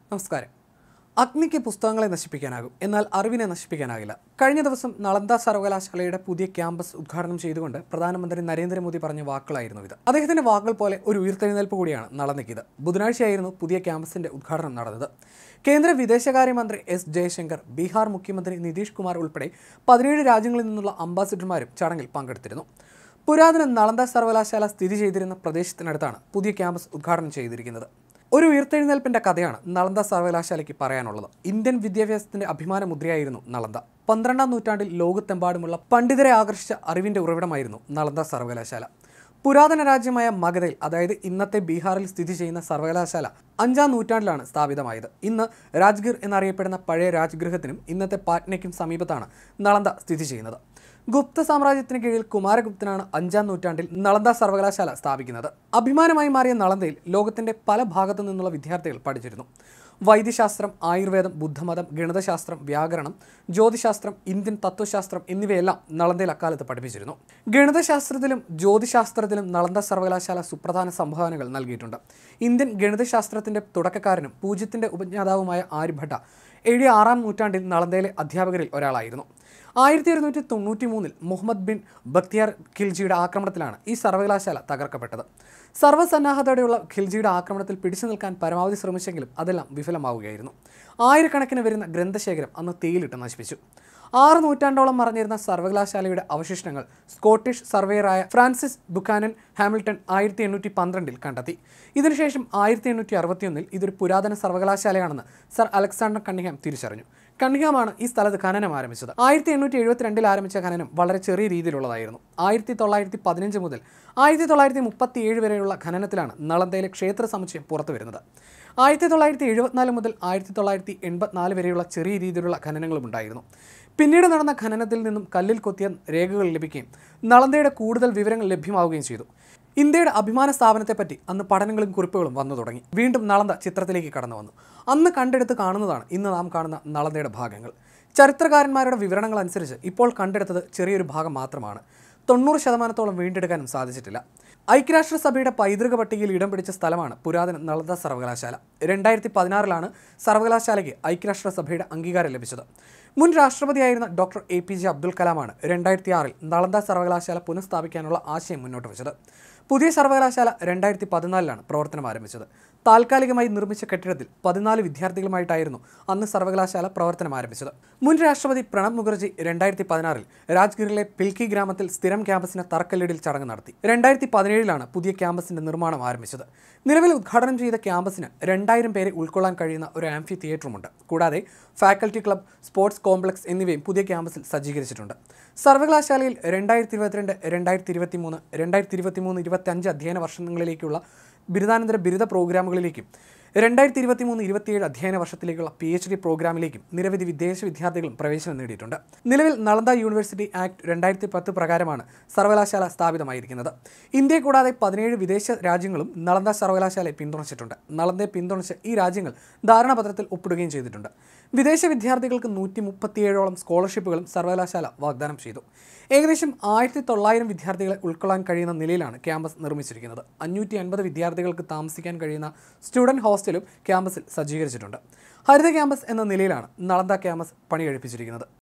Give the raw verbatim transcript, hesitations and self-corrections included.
നമസ്കാരം. അഗ്നിക്ക് പുസ്തകങ്ങളെ നശിപ്പിക്കാനാകും, എന്നാൽ അറിവിനെ നശിപ്പിക്കാനാകില്ല. കഴിഞ്ഞ ദിവസം നളന്ദ സർവകലാശാലയുടെ പുതിയ ക്യാമ്പസ് ഉദ്ഘാടനം ചെയ്തുകൊണ്ട് പ്രധാനമന്ത്രി നരേന്ദ്രമോദി പറഞ്ഞ വാക്കുകളായിരുന്നു ഇത്. അദ്ദേഹത്തിന്റെ വാക്കുകൾ പോലെ ഒരു ഉയർത്തെഴുന്നേൽപ്പ് കൂടിയാണ് നളന്ദയ്ക്ക്. ബുധനാഴ്ചയായിരുന്നു പുതിയ ക്യാമ്പസിന്റെ ഉദ്ഘാടനം നടന്നത്. കേന്ദ്ര വിദേശകാര്യമന്ത്രി എസ് ജയശങ്കർ, ബീഹാർ മുഖ്യമന്ത്രി നിതീഷ് കുമാർ ഉൾപ്പെടെ പതിനേഴ് രാജ്യങ്ങളിൽ നിന്നുള്ള അംബാസിഡർമാരും ചടങ്ങിൽ പങ്കെടുത്തിരുന്നു. പുരാതന നളന്ദ സർവകലാശാല സ്ഥിതി ചെയ്തിരുന്ന പ്രദേശത്തിനടുത്താണ് പുതിയ ക്യാമ്പസ് ഉദ്ഘാടനം ചെയ്തിരിക്കുന്നത്. ഒരു ഉയർത്തെഴുന്നേൽപ്പിന്റെ കഥയാണ് നളന്ദ സർവകലാശാലയ്ക്ക് പറയാനുള്ളത്. ഇന്ത്യൻ വിദ്യാഭ്യാസത്തിന്റെ അഭിമാന മുദ്രയായിരുന്നു നളന്ദ. പന്ത്രണ്ടാം നൂറ്റാണ്ടിൽ ലോകത്തെമ്പാടുമുള്ള പണ്ഡിതരെ ആകർഷിച്ച അറിവിന്റെ ഉറവിടമായിരുന്നു നളന്ദ സർവകലാശാല. പുരാതന രാജ്യമായ മഗധയിൽ, അതായത് ഇന്നത്തെ ബീഹാറിൽ സ്ഥിതി ചെയ്യുന്ന സർവകലാശാല അഞ്ചാം നൂറ്റാണ്ടിലാണ് സ്ഥാപിതമായത്. ഇന്ന് രാജ്ഗിർ എന്നറിയപ്പെടുന്ന പഴയ രാജ്ഗൃഹത്തിനും ഇന്നത്തെ പാറ്റ്നയ്ക്കും സമീപത്താണ് നളന്ദ സ്ഥിതി ചെയ്യുന്നത്. ഗുപ്ത സാമ്രാജ്യത്തിന് കീഴിൽ കുമാരഗുപ്തനാണ് അഞ്ചാം നൂറ്റാണ്ടിൽ നളന്ദ സർവകലാശാല സ്ഥാപിക്കുന്നത്. അഭിമാനമായി മാറിയ നളന്ദയിൽ ലോകത്തിന്റെ പല ഭാഗത്തു നിന്നുള്ള വിദ്യാർത്ഥികൾ പഠിച്ചിരുന്നു. വൈദ്യശാസ്ത്രം, ആയുർവേദം, ബുദ്ധമതം, ഗണിതശാസ്ത്രം, വ്യാകരണം, ജ്യോതിശാസ്ത്രം, ഇന്ത്യൻ തത്വശാസ്ത്രം എന്നിവയെല്ലാം നളന്ദയിൽ അക്കാലത്ത് പഠിപ്പിച്ചിരുന്നു. ഗണിതശാസ്ത്രത്തിലും ജ്യോതിശാസ്ത്രത്തിലും നളന്ദ സർവകലാശാല സുപ്രധാന സംഭാവനകൾ നൽകിയിട്ടുണ്ട്. ഇന്ത്യൻ ഗണിതശാസ്ത്രത്തിന്റെ തുടക്കക്കാരനും പൂജ്യത്തിന്റെ ഉപജ്ഞാതാവുമായ ആര്യഭട്ട എഴുതിയ ആറാം നൂറ്റാണ്ടിൽ നളന്ദയിലെ അധ്യാപകരിൽ ഒരാളായിരുന്നു. ആയിരത്തി ഒരുന്നൂറ്റി തൊണ്ണൂറ്റി മൂന്നിൽ മുഹമ്മദ് ബിൻ ബക്തിയാർ ഖിൽജിയുടെ ആക്രമണത്തിലാണ് ഈ സർവകലാശാല തകർക്കപ്പെട്ടത്. സർവ്വസന്നാഹത്തോടെയുള്ള ഖിൽജിയുടെ ആക്രമണത്തിൽ പിടിച്ചു നിൽക്കാൻ പരമാവധി ശ്രമിച്ചെങ്കിലും അതെല്ലാം വിഫലമാവുകയായിരുന്നു. ആയിരക്കണക്കിന് വരുന്ന ഗ്രന്ഥശേഖരം അന്ന് തീയിലിട്ട് നശിപ്പിച്ചു. ആറ് നൂറ്റാണ്ടോളം മറഞ്ഞിരുന്ന സർവകലാശാലയുടെ അവശിഷ്ടങ്ങൾ സ്കോട്ടിഷ് സർവേയറായ ഫ്രാൻസിസ് ബുക്കാനൻ ഹാമിൽട്ടൺ ആയിരത്തി എണ്ണൂറ്റി പന്ത്രണ്ടിൽ കണ്ടെത്തി. ഇതിനുശേഷം ആയിരത്തി എണ്ണൂറ്റി അറുപത്തിയൊന്നിൽ ഇതൊരു പുരാതന സർവകലാശാലയാണെന്ന് സർ അലക്സാണ്ടർ കണ്ണിഹാം തിരിച്ചറിഞ്ഞു. കണ്ണിഹാമാണ് ഈ സ്ഥലത്ത് ഖനനം ആരംഭിച്ചത്. ആയിരത്തി എണ്ണൂറ്റി എഴുപത്തിരണ്ടിൽ ആരംഭിച്ച ഖനനം വളരെ ചെറിയ രീതിയിലുള്ളതായിരുന്നു. ആയിരത്തി തൊള്ളായിരത്തി പതിനഞ്ച് മുതൽ ആയിരത്തി തൊള്ളായിരത്തി മുപ്പത്തി ഏഴ് വരെയുള്ള ഖനനത്തിലാണ് നളന്ദയിലെ ക്ഷേത്ര സമുച്ചയം പുറത്തു വരുന്നത്. ആയിരത്തി തൊള്ളായിരത്തി എഴുപത്തിനാല് മുതൽ ആയിരത്തി തൊള്ളായിരത്തി എൺപത്തിനാല് വരെയുള്ള ചെറിയ രീതിയിലുള്ള ഖനനങ്ങളും ഉണ്ടായിരുന്നു. പിന്നീട് നടന്ന ഖനനത്തിൽ നിന്നും കല്ലിൽ കൊത്തിയ രേഖകൾ ലഭിക്കുകയും നളന്ദയുടെ കൂടുതൽ വിവരങ്ങൾ ലഭ്യമാവുകയും ചെയ്തു. ഇന്ത്യയുടെ അഭിമാന സ്ഥാപനത്തെപ്പറ്റി അന്ന് പഠനങ്ങളും കുറിപ്പുകളും വന്നു തുടങ്ങി. വീണ്ടും നളന്ദ ചിത്രത്തിലേക്ക് കടന്നു വന്നു. അന്ന് കണ്ടെടുത്ത് കാണുന്നതാണ് ഇന്ന് നാം കാണുന്ന നളന്ദയുടെ ഭാഗങ്ങൾ. ചരിത്രകാരന്മാരുടെ വിവരണങ്ങൾ അനുസരിച്ച് ഇപ്പോൾ കണ്ടെടുത്തത് ചെറിയൊരു ഭാഗം മാത്രമാണ്. തൊണ്ണൂറ് ശതമാനത്തോളം വീണ്ടെടുക്കാനും സാധിച്ചിട്ടില്ല. ഐക്യരാഷ്ട്രസഭയുടെ പൈതൃക പട്ടികയിൽ ഇടം പിടിച്ച സ്ഥലമാണ് പുരാതന നളന്ദ സർവകലാശാല. രണ്ടായിരത്തി പതിനാറിലാണ് സർവകലാശാലയ്ക്ക് ഐക്യരാഷ്ട്രസഭയുടെ അംഗീകാരം ലഭിച്ചത്. മുൻ രാഷ്ട്രപതിയായിരുന്ന doctor A P J Abdul കലാമാണ് രണ്ടായിരത്തി ആറിൽ നളന്ദ സർവകലാശാല പുനഃസ്ഥാപിക്കാനുള്ള ആശയം മുന്നോട്ട് വെച്ചത്. പുതിയ സർവകലാശാല രണ്ടായിരത്തി പതിനാലിലാണ് പ്രവർത്തനം ആരംഭിച്ചത്. താൽക്കാലികമായി നിർമ്മിച്ച കെട്ടിടത്തിൽ പതിനാല് വിദ്യാർത്ഥികളുമായിട്ടായിരുന്നു അന്ന് സർവകലാശാല പ്രവർത്തനം ആരംഭിച്ചത്. മുൻ രാഷ്ട്രപതി പ്രണബ് മുഖർജി രണ്ടായിരത്തി പതിനാറിൽ രാജ്ഗിറിലെ പിൽക്കി ഗ്രാമത്തിൽ സ്ഥിരം ക്യാമ്പസിന് തറക്കല്ലിടൽ ചടങ്ങ് നടത്തി. രണ്ടായിരത്തി പതിനേഴിലാണ് പുതിയ ക്യാമ്പസിന്റെ നിർമ്മാണം ആരംഭിച്ചത്. നിലവിൽ ഉദ്ഘാടനം ചെയ്ത ക്യാമ്പസിന് രണ്ടായിരം പേരെ ഉൾക്കൊള്ളാൻ കഴിയുന്ന ഒരു ആംഫി തിയേറ്ററുമുണ്ട്. കൂടാതെ ഫാക്കൽറ്റി ക്ലബ്, സ്പോർട്സ് കോംപ്ലക്സ് എന്നിവയും പുതിയ ക്യാമ്പസിൽ സജ്ജീകരിച്ചിട്ടുണ്ട്. സർവകലാശാലയിൽ രണ്ടായിരത്തി ഇരുപത്തിരണ്ട് രണ്ടായിരത്തി ഇരുപത്തി മൂന്ന് രണ്ടായിരത്തി ഇരുപത്തി മൂന്ന് ഇരുപത്തി അഞ്ച് അധ്യയന വർഷങ്ങളിലേക്കുള്ള ബിരുദാനന്തര ബിരുദ പ്രോഗ്രാമുകളിലേക്കും രണ്ടായിരത്തി ഇരുപത്തി മൂന്ന് ഇരുപത്തിയേഴ് അധ്യയന വർഷത്തിലേക്കുള്ള പി എച്ച് ഡി പ്രോഗ്രാമിലേക്കും നിരവധി വിദേശ വിദ്യാർത്ഥികളും പ്രവേശനം നേടിയിട്ടുണ്ട്. നിലവിൽ നളന്ദ യൂണിവേഴ്സിറ്റി ആക്ട് രണ്ടായിരത്തി പത്ത് പ്രകാരമാണ് സർവകലാശാല സ്ഥാപിതമായിരിക്കുന്നത്. ഇന്ത്യയെ കൂടാതെ പതിനേഴ് വിദേശ രാജ്യങ്ങളും നളന്ദ സർവകലാശാലയെ പിന്തുണച്ചിട്ടുണ്ട്. നളന്ദയെ പിന്തുണച്ച് ഈ രാജ്യങ്ങൾ ധാരണാപത്രത്തിൽ ഒപ്പിടുകയും ചെയ്തിട്ടുണ്ട്. വിദേശ വിദ്യാർത്ഥികൾക്ക് നൂറ്റി മുപ്പത്തിയേഴോളം സ്കോളർഷിപ്പുകളും സർവകലാശാല വാഗ്ദാനം ചെയ്തു. ഏകദേശം ആയിരത്തി തൊള്ളായിരം വിദ്യാർത്ഥികളെ ഉൾക്കൊള്ളാൻ കഴിയുന്ന നിലയിലാണ് ക്യാമ്പസ് നിർമ്മിച്ചിരിക്കുന്നത്. അഞ്ഞൂറ്റി അൻപത് വിദ്യാർത്ഥികൾക്ക് താമസിക്കാൻ കഴിയുന്ന സ്റ്റുഡൻറ് ഹോസ്റ്റലും ക്യാമ്പസിൽ സജ്ജീകരിച്ചിട്ടുണ്ട്. ഹരിത ക്യാമ്പസ് എന്ന നിലയിലാണ് നളന്ദ ക്യാമ്പസ് പണികഴിപ്പിച്ചിരിക്കുന്നത്.